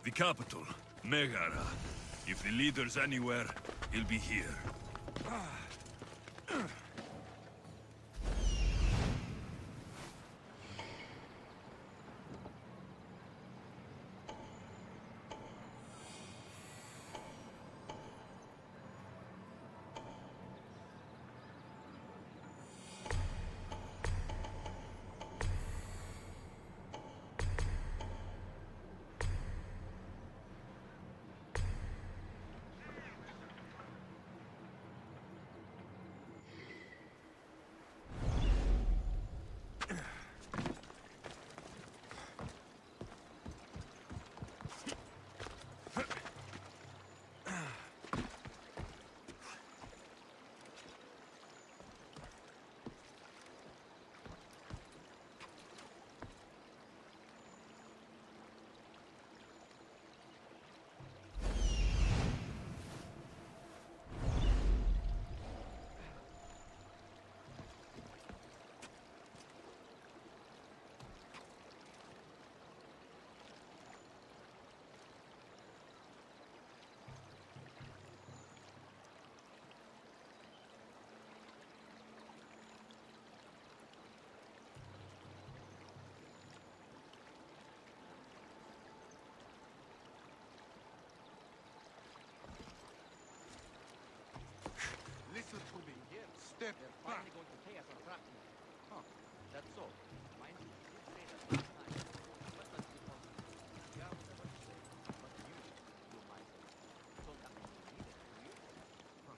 The capital, Megara. If the leader's anywhere, he'll be here. Listen to me. Step They're back. finally going to pay us a fraction. Huh. That's so. Mind you, you did say that last time. But that's because you have whatever you say. But you might say. So that means you need it, do you? Huh.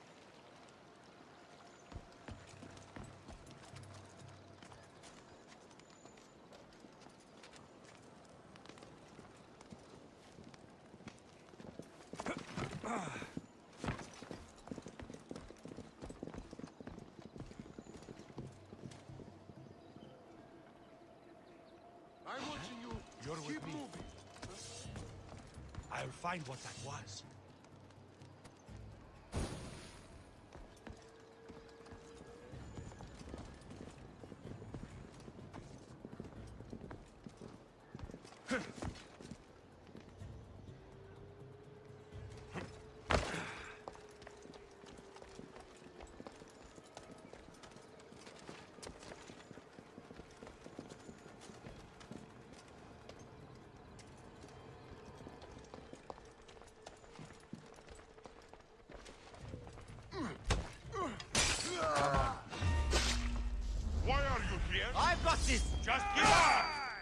I'm watching you. You're with Keep me. moving. I'll find what that was. Why are you here? I've got this! Just give up!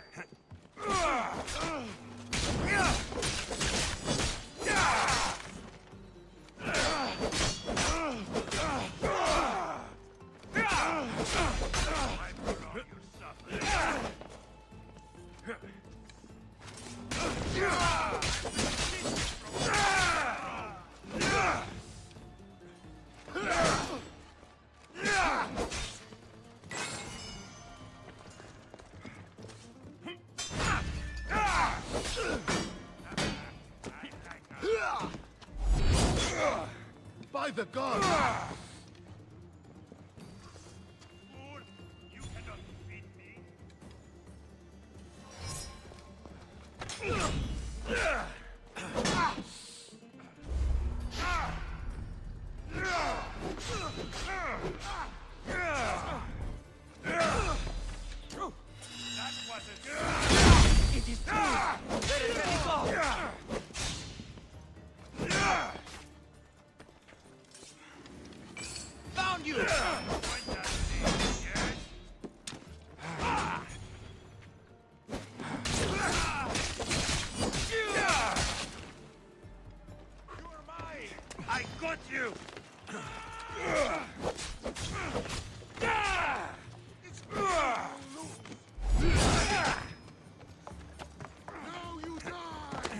By the gods! Fool, you cannot defeat me. That wasn't... It is true! Let it go! Found you! I got you! Now you die!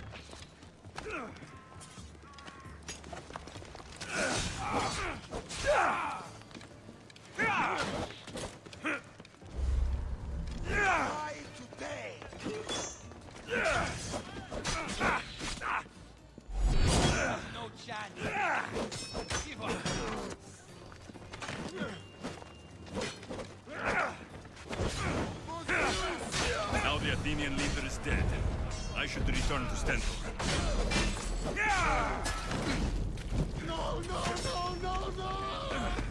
Die today! No chance! Give up! Now the The Athenian leader is dead. I should return to Stentor. No, no, no, no, no!